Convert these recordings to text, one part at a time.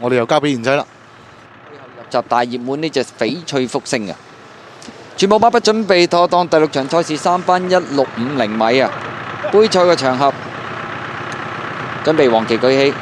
我哋又交俾賢仔啦。 入閘大熱門呢隻翡翠福星啊！全部馬不準備妥當，第6場賽事3班1650米啊！杯賽嘅場合，準備黃旗舉起，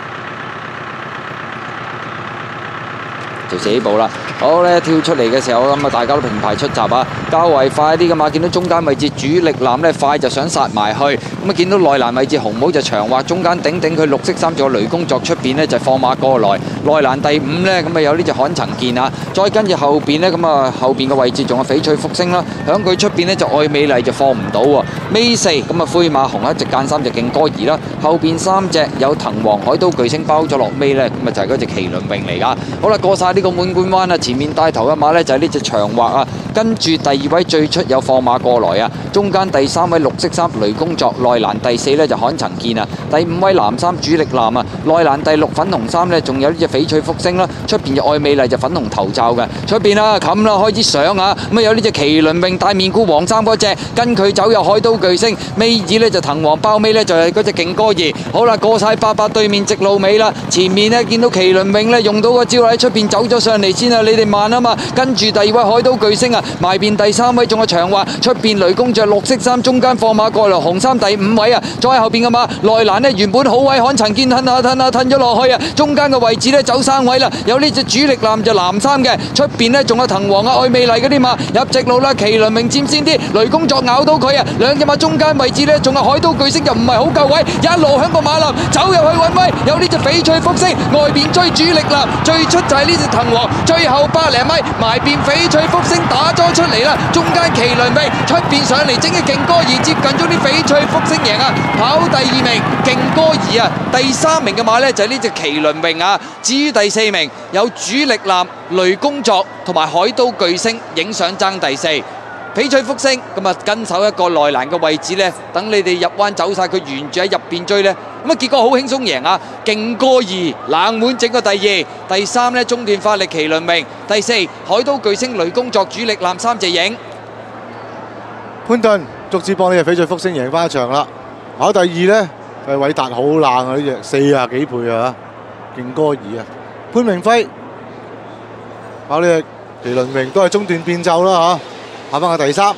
就起步啦。好咧，跳出嚟嘅時候咁啊，大家都平排出閘啊，較為快啲嘅嘛。見到中間位置主力艦呢，快就想殺埋去，咁啊見到內欄位置紅帽就長滑，中間頂佢綠色衫仲有雷公作出邊呢，就放馬過來。內欄第5呢，咁啊有呢隻罕層劍啊，再跟住後邊呢，咁啊後邊嘅位置仲有翡翠福星啦，響佢出邊呢，就愛美麗就放唔到喎。尾4咁啊灰馬紅一隻間3隻勁歌兒啦，後邊3隻有藤黃海刀巨星包咗落尾呢，咁啊就係嗰隻麒麟泳嚟㗎。好啦，過晒呢個滿貫彎啊，前面帶頭一馬呢，就係呢隻長滑啊，跟住第2位最出有放馬過來啊，中間第3位綠色衫雷公作，內欄第4呢，就罕層劍啊，第5位藍衫主力艦啊，內欄第6粉紅衫呢，仲有呢隻翡翠福星啦，出邊就愛美麗就粉紅頭罩嘅，出邊啊冚啦開始上啊，咁啊有呢隻麒麟泳大面箍黃衫嗰隻，跟佢走有海刀巨星，尾二呢就藤黃包尾呢，就係嗰隻勁歌兒。好啦，過晒88對面直路尾啦，前面呢，見到麒麟泳呢，用到個招喺出邊走咗上嚟先啊，你哋慢啊嘛，跟住第2位海刀巨星啊，埋邊第3位仲有長滑，出邊雷公着綠色衫，中間放馬過來紅衫第5位啊，再後邊嘅馬內欄呢，原本好位罕層劍褪咗落去啊，中間嘅位置呢，走3位啦，有呢隻主力艦就藍衫嘅，出邊呢，仲有藤黃啊愛美麗嗰啲馬入直路啦，麒麟泳佔先啲，雷公作咬到佢啊，兩隻馬中間位置呢，仲有海刀巨星就唔係好夠位，一路響個馬林走入去揾位，有呢隻翡翠福星外邊追主力艦，最出就係呢隻藤黃，最後100零米埋邊翡翠福星打咗出嚟啦，中間麒麟泳出邊上嚟整嘅勁歌兒接近咗啲翡翠福星贏啊，跑第2名勁歌兒啊，第3名嘅馬呢，就係呢隻麒麟泳啊，至於第4名有主力艦雷公作同埋海刀巨星影相爭第4。翡翠福星咁啊，跟手一個內欄嘅位置呢，等你哋入彎走晒，佢沿住喺入邊追呢。咁啊結果好輕鬆贏啊！勁歌兒冷門整個第2，第3呢中段發力麒麟泳，第4海刀巨星雷公作主力艦3隻影。 潘頓足之幫呢隻翡翠福星贏翻一場啦，跑第2呢，係偉達好冷啊，呢隻40幾倍啊，勁歌兒啊，潘明輝跑呢隻麒麟泳都係中段變奏啦嚇。下翻個第3，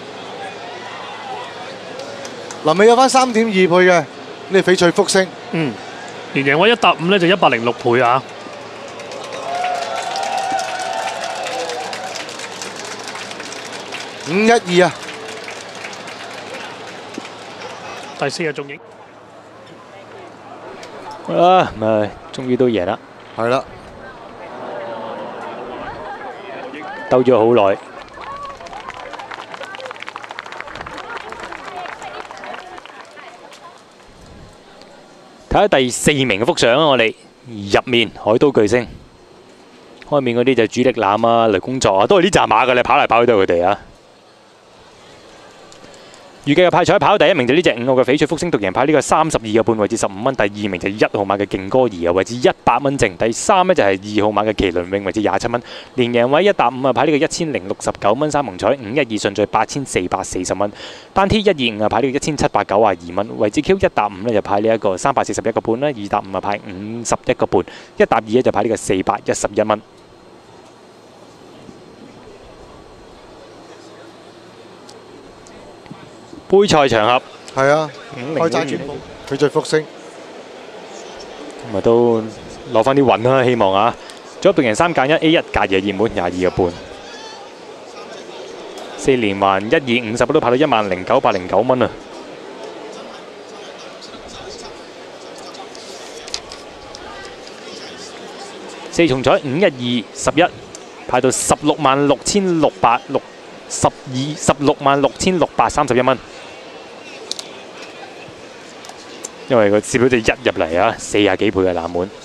臨尾有翻3.2倍嘅呢翡翠福星。 連贏位1/5咧就106倍啊 ！512啊！ 第4日仲贏。 啊，咪終於都贏啦。 係啦， 鬥咗好耐。睇下第4名嘅幅相啊！我哋入面海刀巨星，開面嗰啲就係主力艦啊、雷公作啊，都係呢紮馬嘅，你跑嚟跑去都係佢哋啊！預計嘅派彩跑第1名就呢隻5號嘅翡翠福星獨贏派呢個32個半位置15蚊，第2名就1號馬嘅勁歌兒啊位置100蚊剩，第3呢就係2號馬嘅麒麟泳位置27蚊，連贏位1/5啊派呢個1069蚊三蒙彩512順序8440蚊，單 T 125啊派呢個1792蚊，位置 Q 1/5呢就派呢一個341個半啦，2/5啊派51個半，1/2呢就派呢個411蚊。杯賽場合係啊，開齋轉步，翡翠福星咁啊都攞翻啲運啦，希望啊！左邊人3揀1 A1 隔夜熱門22個半，4連環1、2、50都跑到10,909蚊啊！4重彩5、1、2、11派到16,661蚊。因為個攝表就1入嚟啊，40幾倍嘅冷門。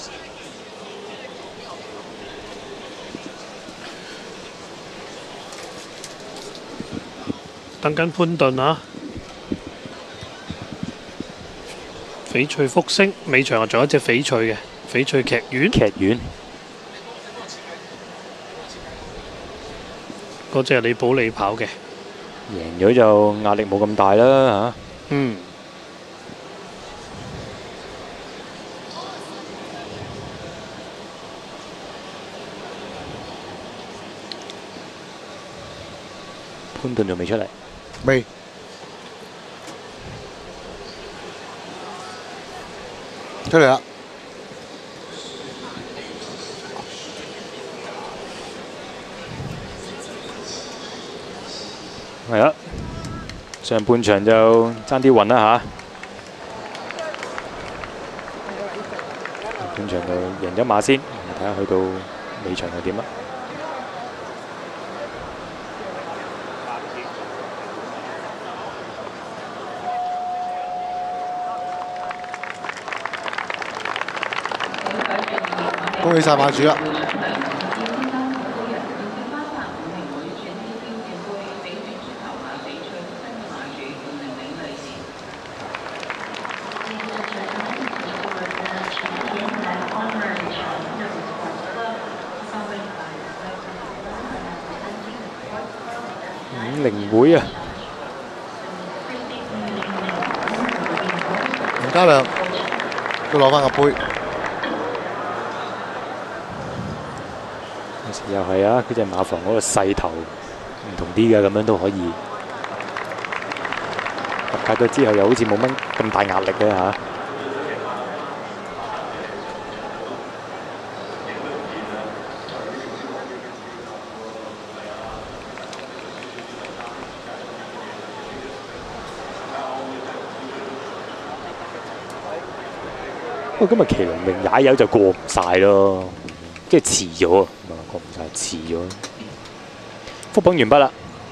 等緊潘頓啊！翡翠福星尾場仲有一隻翡翠嘅翡翠劇院。嗰隻係你保利跑嘅。 贏咗就壓力冇咁大啦嚇。 潘頓仲未出嚟。 未出嚟啦。 係啦，上半場就爭啲暈啦嚇。半場就贏咗馬先，睇下去到尾場係點啦。 恭喜晒馬主啦！ 50會啊！ 吳家亮都攞翻個杯。 又係啊！嗰隻馬房嗰個勢頭唔同啲嘅，咁樣都可以入界咗之後，又好似冇乜咁大壓力咧嚇。不過今日麒麟榮踩油就過唔晒咯，即係遲咗啊！過唔晒，遲咗。復榜完畢啦。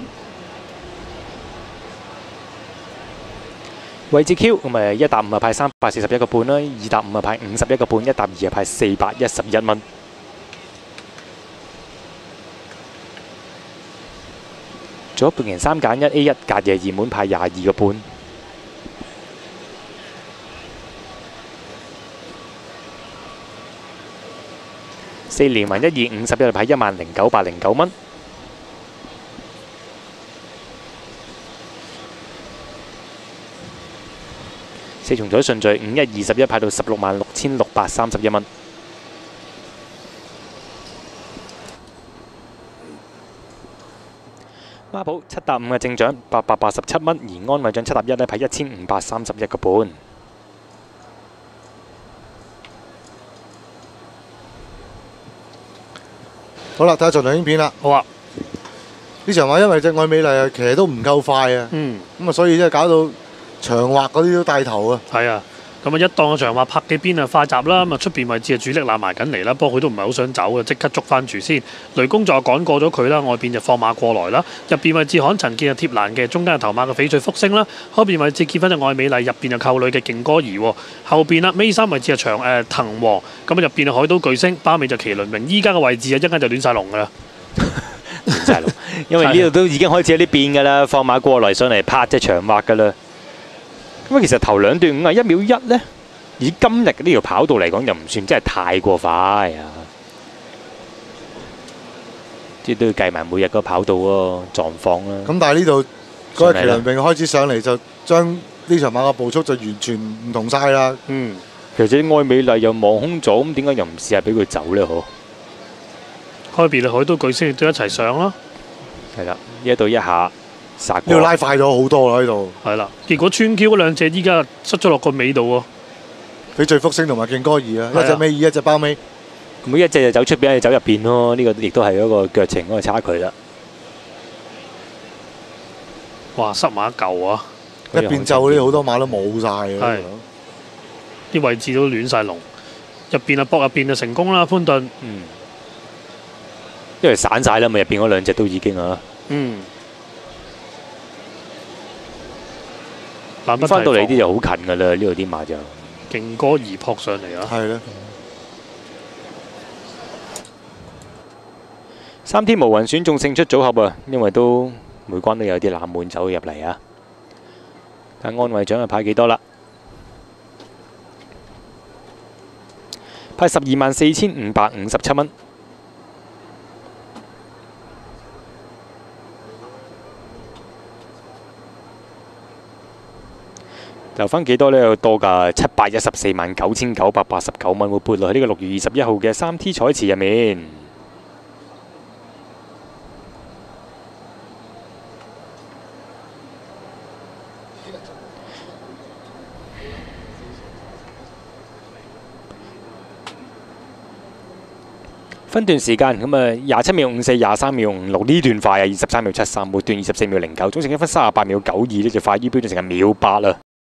位置 Q 咁咪1搭5啊派341個半啦，2搭5啊派51個半，1搭2啊派411蚊。左半贏3揀1 A1 隔夜熱門派22個半。4連環1、2、51派10,909蚊。4重彩順序5、1、21派到16,631蚊。孖寶7搭5嘅正獎887蚊，而安慰獎7搭1咧派1,531個半。 好啦，睇下盡量影片啦。 好啊。 呢場話因為隻愛美麗騎都唔夠快啊，咁啊所以即係搞到長滑嗰啲都帶頭啊。 係啊，咁啊一檔嘅長話拍幾邊啊快閘啦，咁啊出邊位置啊主力攬埋緊嚟啦，不過佢都唔係好想走啊，即刻捉翻住先。雷公就趕過咗佢啦，外邊就放馬過來啦，入邊位置可陳健啊貼欄嘅，中間係頭馬嘅翡翠福星啦，後邊位置結婚就愛美麗，入邊就扣女嘅勁歌兒喎，後邊啦尾三位置係長藤王，咁啊入邊係海島巨星，包尾就麒麟榮，依家嘅位置啊一間就亂晒龍㗎啦。 亂晒龍，因為呢度都已經開始有啲變㗎啦，放馬過來上嚟拍隻長滑㗎啦。咁其實頭兩段51秒1呢，以今日呢條跑道嚟講，又唔算真係太過快啊！即係都要計埋每日個跑道嗰個狀況啦。 咁但係呢度嗰個麒麟榮開始上嚟，就將呢場馬嘅步速就完全唔同晒啦。 其實愛美麗又望空咗，咁點解又唔試下俾佢走呢？嗬？ 開邊啊海島巨星亦都一齊上啦。 係啦，一到一下殺過。 呢度拉快咗好多啦，呢度。 係啦，結果穿 Q 嗰兩隻依家塞咗落個尾度喎。 翡翠福星同埋勁歌兒啊，一隻尾二，一隻包尾。 咁一隻就走出邊，一隻走入邊咯。呢個亦都係嗰個腳程嗰個差距啦。 哇！塞埋一嚿啊！ 一邊就嗰啲好多馬都冇晒嘅。 啲位置都亂晒龍。入邊啊搏入邊啊成功啦，潘頓。 因為散晒啦，咪入邊嗰兩隻都已經啊。翻到嚟啲就好近噶啦，呢度啲馬就。 勁歌兒撲上嚟啊！ 係啦。 3天無雲選中勝出組合啊，因為都每關都有啲冷門走入嚟啊。但安慰獎係派幾多啦？派124,557蚊。留翻幾多呢？有多㗎，714,9,989蚊會撥落去呢個6月21號嘅3T 彩池入面。 分段時間咁啊，27秒54、23秒56呢段快啊，23秒73，末段24秒09，總成一分38秒92呢就快於標準時間秒8啦。